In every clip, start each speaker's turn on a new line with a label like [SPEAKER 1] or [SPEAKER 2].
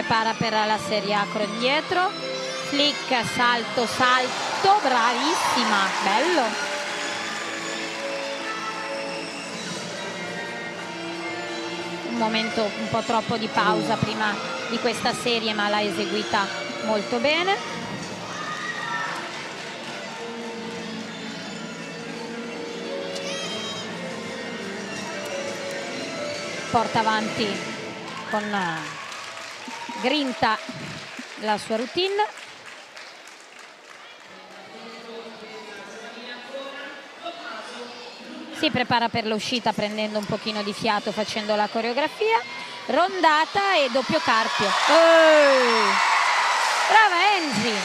[SPEAKER 1] prepara per la serie acro indietro, flick, salto, salto, bravissima, bello. Un momento un po' troppo di pausa prima di questa serie, ma l'ha eseguita molto bene. Porta avanti con grinta la sua routine. Si prepara per l'uscita prendendo un pochino di fiato, facendo la coreografia. Rondata e doppio carpio. Brava Angie!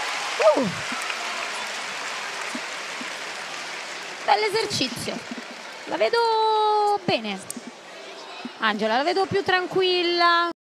[SPEAKER 1] Bell'esercizio. La vedo bene. Angela, la vedo più tranquilla.